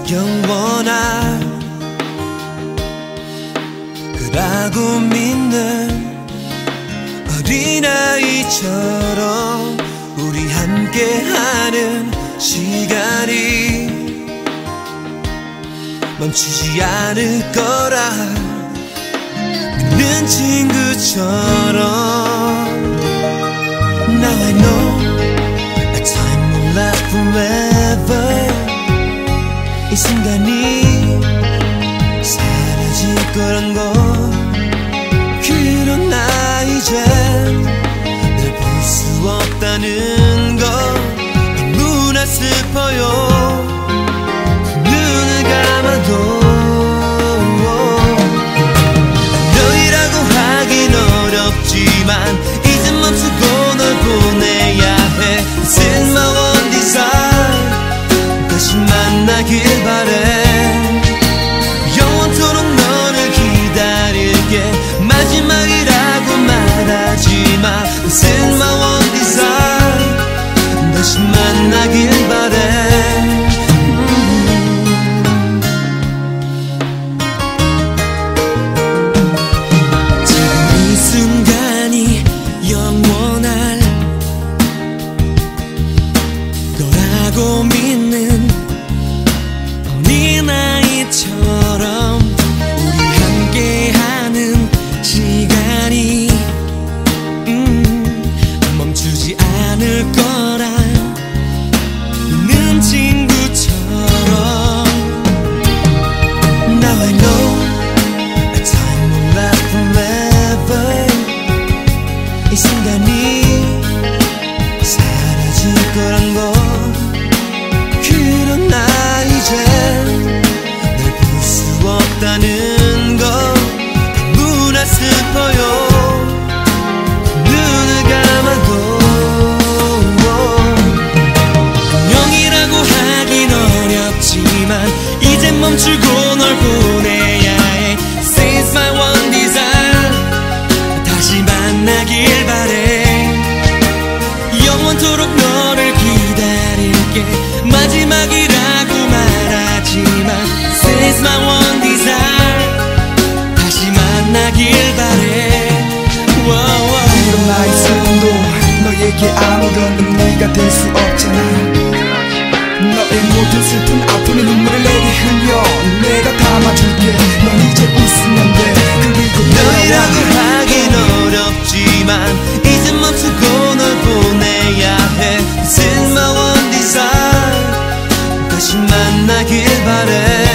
영원할 거라고 믿는 어린아이처럼 우리 함께하는 시간이 멈추지 않을 거라 믿는 친구처럼. Now I know a time won't last forever. 이 순간이 사라질 거란 걸. 그러나 이제 널 볼 수 없다는 걸 너무나 슬퍼요. 눈을 감아도 너희라고 하긴 어렵지만 이제 멈추고 널 보내야 해. This is my one desire. 다시 만나길 바래. 영원토록 너를 기다릴게. 마지막이라고 말하지마. This is my one desire. 다시 만나길 바래. 지금 이 순간이 영원할 거라고 믿는 어린아이처럼 우리 함께하는 시간이 멈추지 않을 거라 믿는 친구처럼. Now I know a time won't last forever. 이 순간이 사라질 거란 걸. 그러나 이제 널 볼 수 없다는 걸 너무나 슬퍼요. 눈을 감아도 안녕이라고 하긴 어렵지만 이제 멈추고 널 보내야 해. This is my one desire. 다시 만나길 바래. 영원토록 너를 기다릴게. 마지막이라고 말하지만 This is my one desire. 다시 만나길 바래. 이런 나의 슬픔도 너에게 아무런 의미가 될 수 없잖아. 너의 모든 슬픈 아픔의 눈물을 내게 흘려 내가 담아줄게. 넌 이제 웃으면 돼. 그리고 너희라고 하긴 어렵지만 이제 멈추고 널 보내야 해. This is my one desire. 다시 만나길 바래.